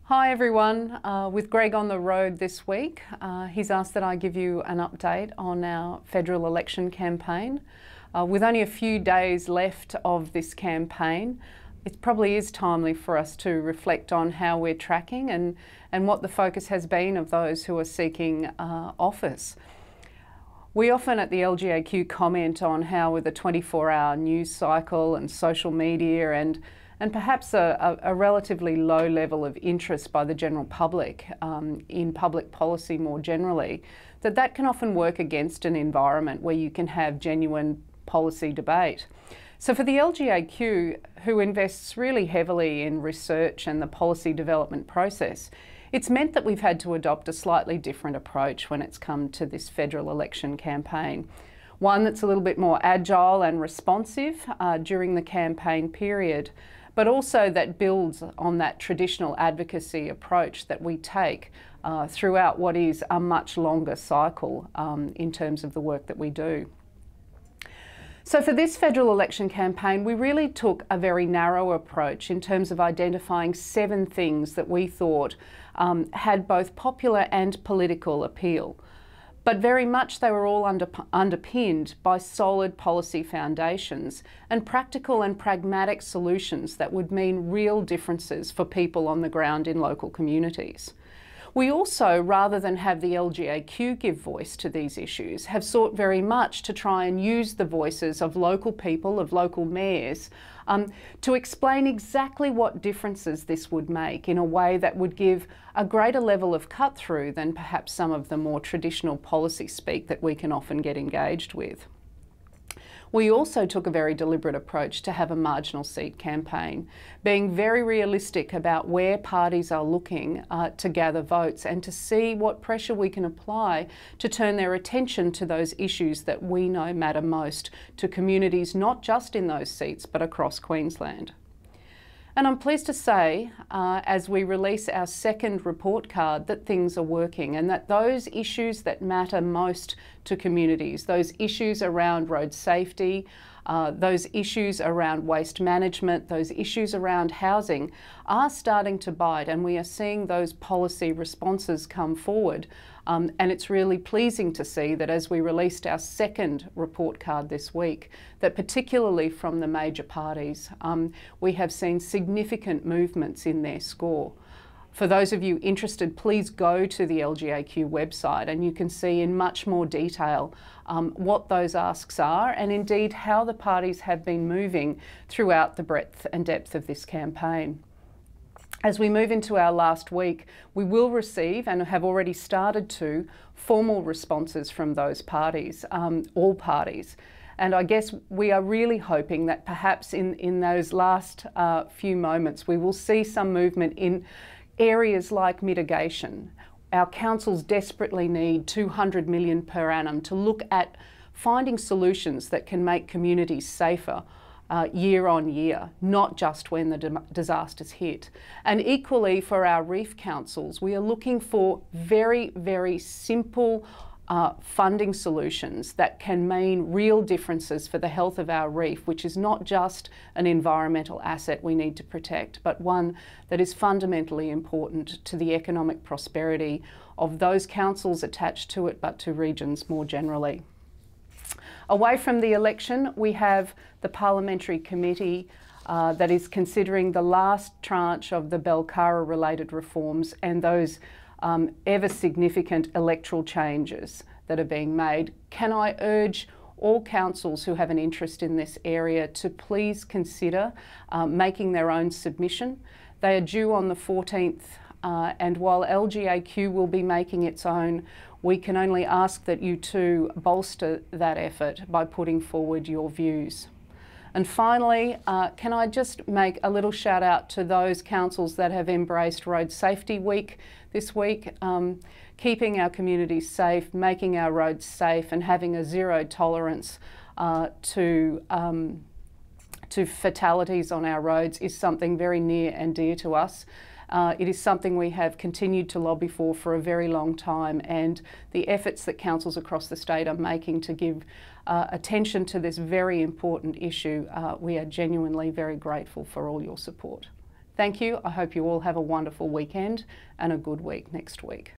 Hi everyone, with Greg on the road this week. He's asked that I give you an update on our federal election campaign. With only a few days left of this campaign, it probably is timely for us to reflect on how we're tracking and what the focus has been of those who are seeking office. We often at the LGAQ comment on how with a 24-hour news cycle and social media and perhaps a relatively low level of interest by the general public in public policy more generally, that can often work against an environment where you can have genuine policy debate. So for the LGAQ, who invests really heavily in research and the policy development process, it's meant that we've had to adopt a slightly different approach when it's come to this federal election campaign. One that's a little bit more agile and responsive during the campaign period, but also that builds on that traditional advocacy approach that we take throughout what is a much longer cycle in terms of the work that we do. So for this federal election campaign, we really took a very narrow approach in terms of identifying 7 things that we thought had both popular and political appeal. But very much they were all underpinned by solid policy foundations and practical and pragmatic solutions that would mean real differences for people on the ground in local communities. We also, rather than have the LGAQ give voice to these issues, have sought very much to try and use the voices of local people, of local mayors, to explain exactly what differences this would make in a way that would give a greater level of cut-through than perhaps some of the more traditional policy speak that we can often get engaged with. We also took a very deliberate approach to have a marginal seat campaign, being very realistic about where parties are looking to gather votes and to see what pressure we can apply to turn their attention to those issues that we know matter most to communities not just in those seats but across Queensland. And I'm pleased to say, as we release our second report card, that things are working and that those issues that matter most to communities, those issues around road safety, those issues around waste management, those issues around housing are starting to bite, and we are seeing those policy responses come forward. And it's really pleasing to see that as we released our second report card this week, that particularly from the major parties, we have seen significant movements in their score. For those of you interested, please go to the LGAQ website and you can see in much more detail what those asks are and indeed how the parties have been moving throughout the breadth and depth of this campaign. As we move into our last week, we will receive and have already started to formal responses from those parties, all parties. And I guess we are really hoping that perhaps in those last few moments we will see some movement in areas like mitigation. Our councils desperately need $200 million per annum to look at finding solutions that can make communities safer year on year, not just when the disasters hit. And equally for our reef councils, we are looking for very, very simple funding solutions that can mean real differences for the health of our reef, which is not just an environmental asset we need to protect, but one that is fundamentally important to the economic prosperity of those councils attached to it, but to regions more generally. Away from the election, we have the Parliamentary Committee that is considering the last tranche of the Belcara-related reforms and those ever significant electoral changes that are being made. Can I urge all councils who have an interest in this area to please consider making their own submission. They are due on the 14th and while LGAQ will be making its own, we can only ask that you too bolster that effort by putting forward your views. And finally, can I just make a little shout out to those councils that have embraced Road Safety Week this week, keeping our communities safe, making our roads safe and having a zero tolerance to fatalities on our roads is something very near and dear to us. It is something we have continued to lobby for a very long time, and the efforts that councils across the state are making to give attention to this very important issue, we are genuinely very grateful for all your support. Thank you. I hope you all have a wonderful weekend and a good week next week.